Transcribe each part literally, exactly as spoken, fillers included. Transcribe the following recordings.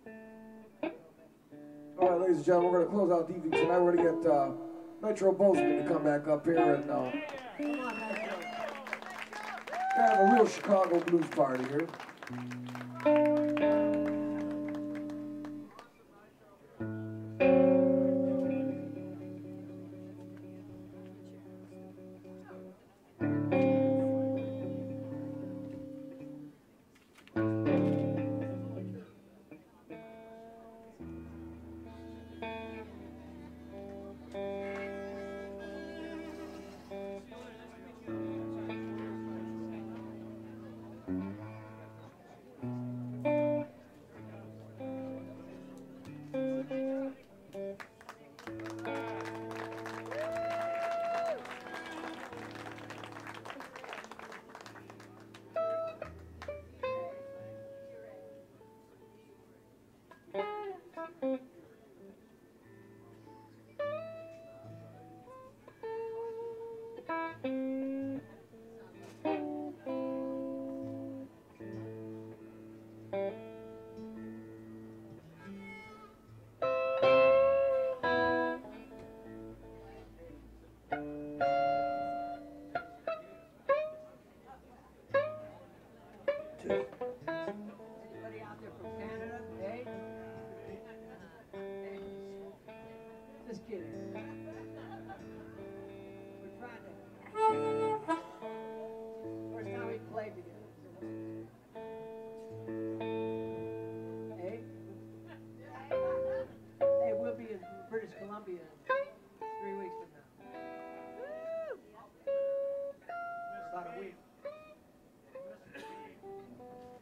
All right, ladies and gentlemen, we're going to close out D V tonight. We're going to get uh, Metro Bozeman to come back up here and uh, have a real Chicago blues party here. Anybody out there from Canada? Hey? Just kidding. We're trying to. First time we played together. Hey? Hey, we'll be in British Columbia three weeks from now. About a week.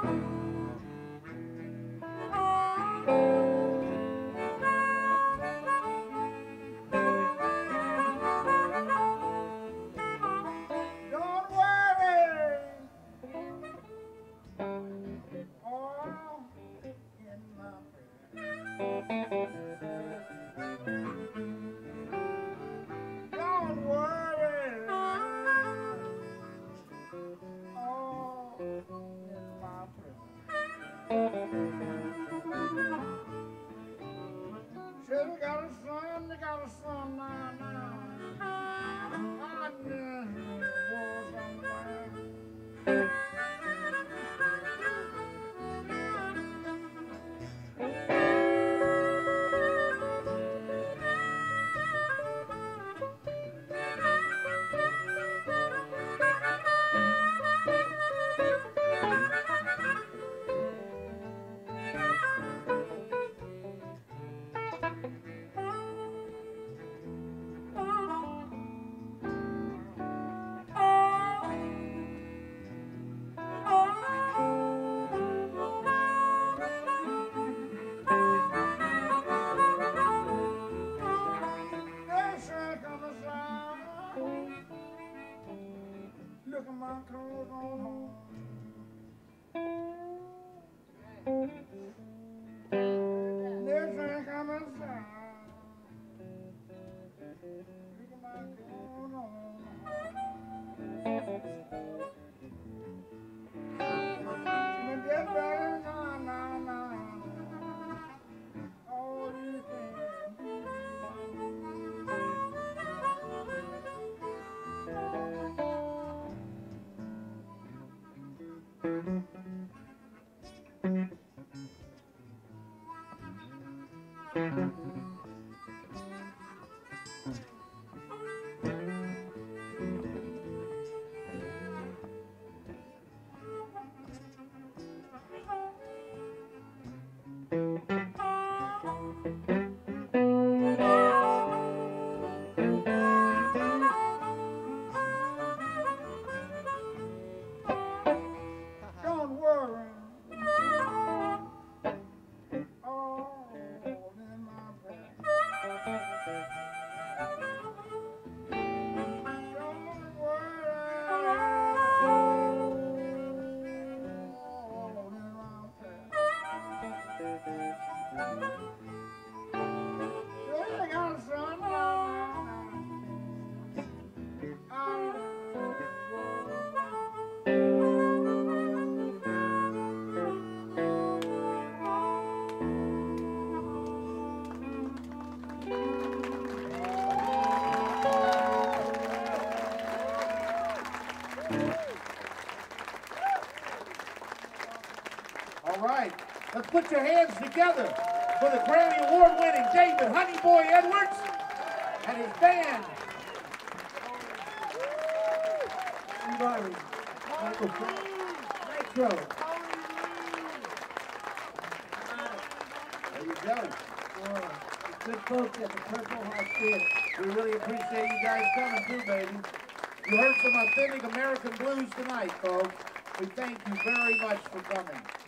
All right, let's put your hands together for the Grammy Award-winning David Honeyboy Edwards and his band. Arvey, Nitro. There you go. Well, good folks at the Purple House Theater. We really appreciate you guys coming through, baby. You heard some authentic American blues tonight, folks. We thank you very much for coming.